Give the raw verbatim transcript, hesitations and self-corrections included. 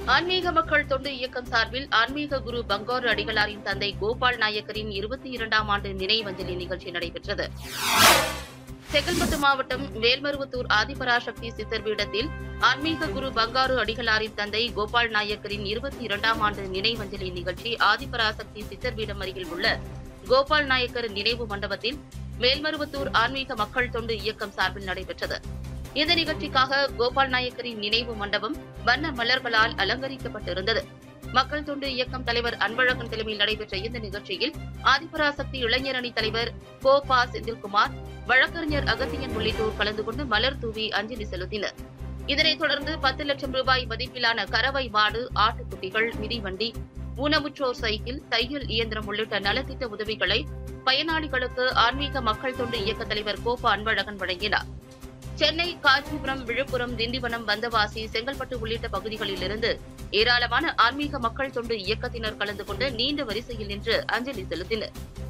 ஆன்மீக மக்கள் தொண்டு இயக்கம் சார்பில் ஆன்மீக குரு பங்காரு அடிகளாரின் தந்தை கோபால் நாயக்கரின் இருபத்தி இரண்டாம் ஆண்டு நினைவஞ்சலி நிகழ்ச்சி நடைபெற்றது. செங்கல்பட்டு மாவட்டம் மேல்மருவத்தூர் ஆதிபராசக்தி சித்தர் பீடத்தில் ஆன்மீக குரு பங்காரு அடிகளாரின் தந்தை கோபால் நாயக்கரின் இருபத்தி இரண்டாம் ஆண்டு நினைவஞ்சலி நிகழ்ச்சி ஆதிபராசக்தி சித்தர் பீடம் அருகில் உள்ள கோபால் நாயக்கர் நினைவு மண்டபத்தில் மேல்மருவத்தூர் ஆன்மீக மக்கள் தொண்டு இயக்கம் சார்பில் நடைபெற்றது. இந்த நிகழ்ச்சிக்காக கோபால் நாயக்கரின் நினைவு மண்டபம் வண்ண மலர்களால் அலங்கரிக்கப்பட்டிருந்தது. மக்கள் தொண்டு இயக்கம் தலைவர் அன்பழகன் தலைமையில் நடைபெற்ற இந்த நிகழ்ச்சியில் ஆதிபராசக்தி இளைஞரணி தலைவர் கோ பா செந்தில்குமார், வழக்கறிஞர் அகத்தியன் உள்ளிட்டோர் கலந்து கொண்டு மலர் தூவி அஞ்சலி செலுத்தினர். இதனைத் தொடர்ந்து பத்து லட்சம் ரூபாய் மதிப்பிலான கறவை மாடு, ஆட்டுக்குட்டிகள், மிதிவண்டி, ஊனமுற்றோர் சைக்கிள், தையல் இயந்திரம் உள்ளிட்ட நலத்திட்ட உதவிகளை பயனாளிகளுக்கு ஆன்மீக மக்கள் தொண்டு இயக்க தலைவர் கோ பா அன்பழகன் வழங்கினார். சென்னை, காஞ்சிபுரம், விழுப்புரம், திண்டிவனம், வந்தவாசி, செங்கல்பட்டு உள்ளிட்ட பகுதிகளில் இருந்து ஏராளமான ஆன்மீக மக்கள் தொண்டு இயக்கத்தினர் கலந்து கொண்டு நீண்ட வரிசையில் நின்று அஞ்சலி செலுத்தினர்.